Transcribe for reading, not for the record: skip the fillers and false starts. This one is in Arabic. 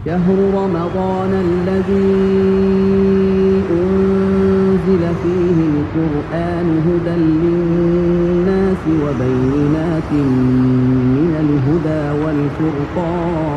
شهر رمضان الذي أنزل فيه القرآن هدى للناس وبينات من الهدى والفرقان